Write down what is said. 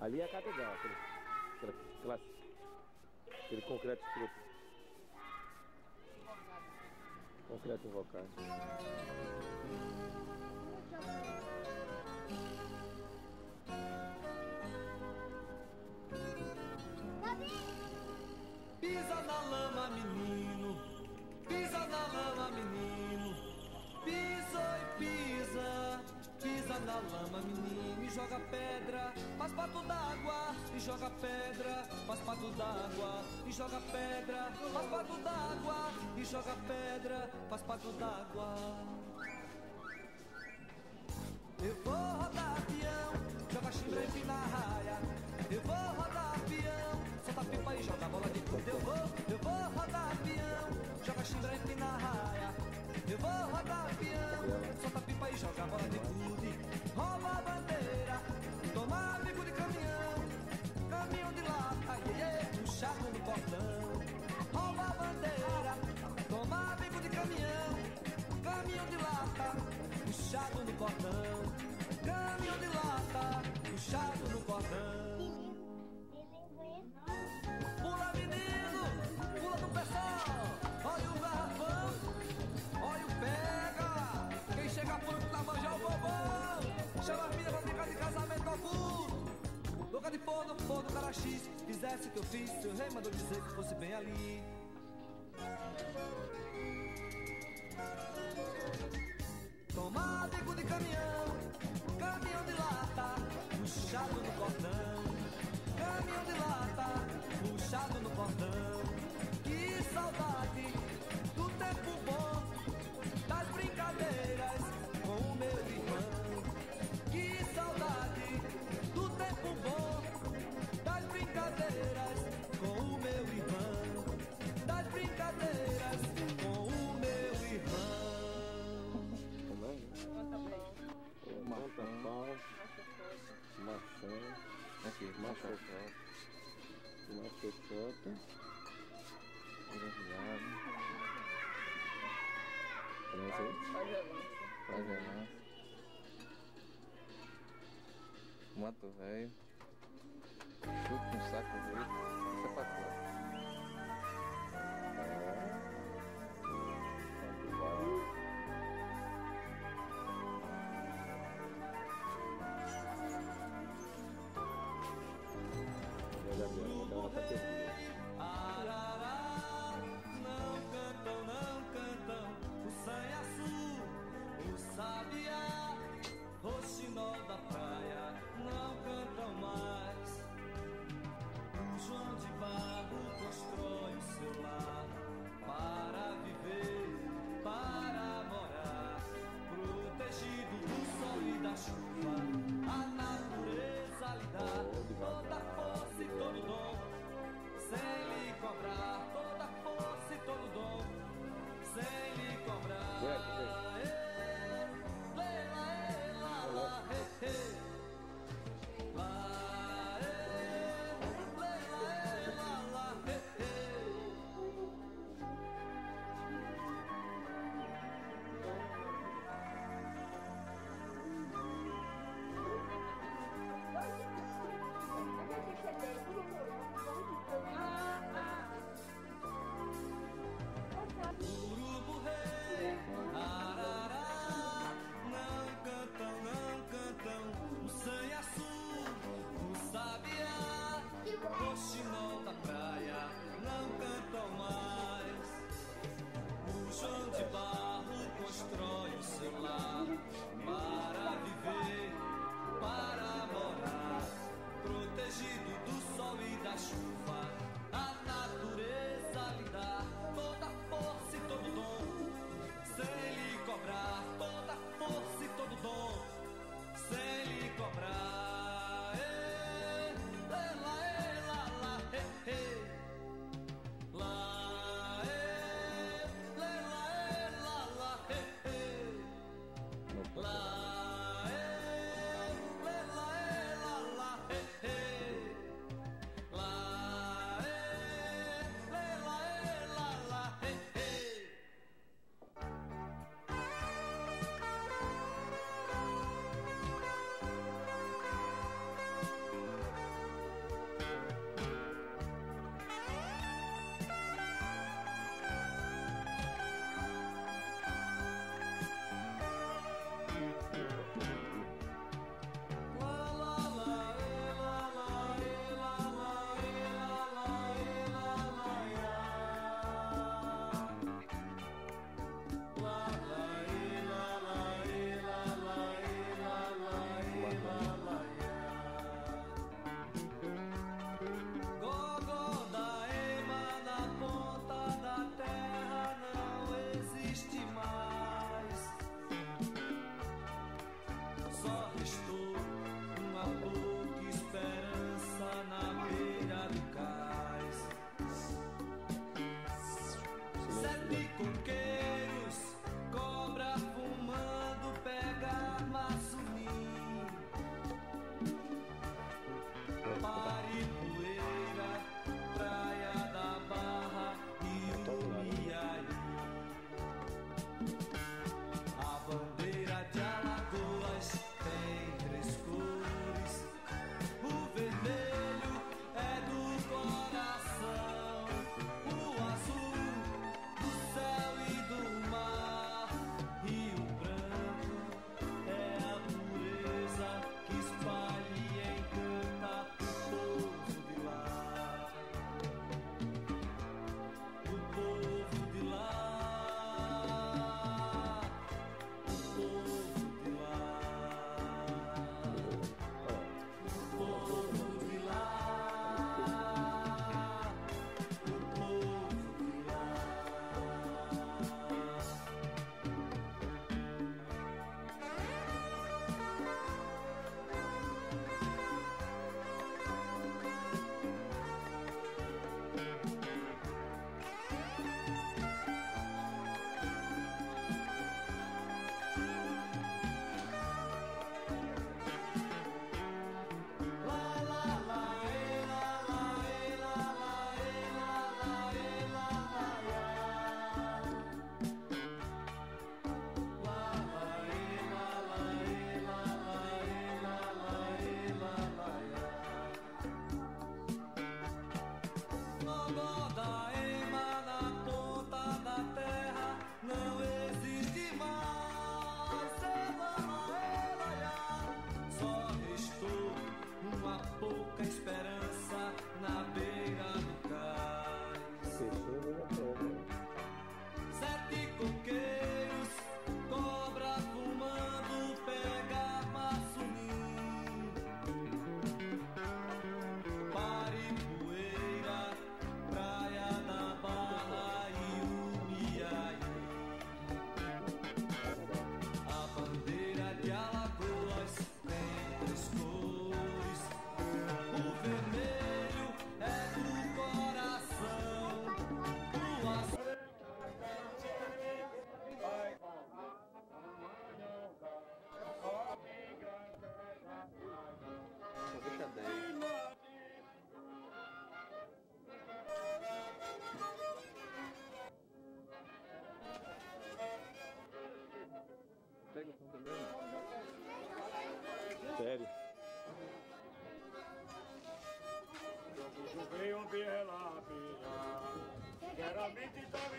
Ali é a catedral, aquele concreto escroto. Concreto invocado. Pisa na lama, menino. Pisa na lama, menino. Pisa e pisa. Pisa na lama, menino. E joga pedra, faz pato d'água. E joga pedra, faz pato d'água. E joga pedra, faz pato d'água. E joga pedra, faz pato d'água. Eu vou rodar peão, joga chifre e empina a raia. Eu vou rodar peão, solta pipa e joga bola de gude. Eu vou rodar peão, joga chifre e empina a raia. Eu vou rodar peão, solta pipa e joga bola de gude. Rouba a bandeira, toma bico de caminhão, caminhão de lata, puxado no cordão. Rouba a bandeira, toma bico de caminhão, caminhão de lata, puxado no cordão. Caminhão de lata, puxado no cordão. Pula, menino, pula do pessoal. Olha o garrafão, olha o pega. Quem chega por um tamanho é o bobão. Chama a filha pra brincar de casamento ao burro. Boca de pôr do cara X. Fizesse o que eu fiz, seu rei mandou dizer que fosse bem ali. Toma bico de caminhão, caminhão de lata, puxado no cordão. Caminhão de lata, puxado no cordão. Que saudade do tempo bom, das brincadeiras com o meu irmão. Que saudade do tempo bom, das brincadeiras com o meu irmão. Das brincadeiras com o meu irmão. Machocota. Pagelão. Mato velho. Tudo com saco verde. Isso é pacote. Arará, não cantam o sanhaçu, o sabiá, o chinó da praia, não cantam mais. O João de Barro constrói o seu lar para viver, para morar, protegido do sol e da chuva. A natureza lhe dá toda a força e todo o dom, sem lhe cobrar toda a força e todo o dom, sem lhe cobrar. Gente,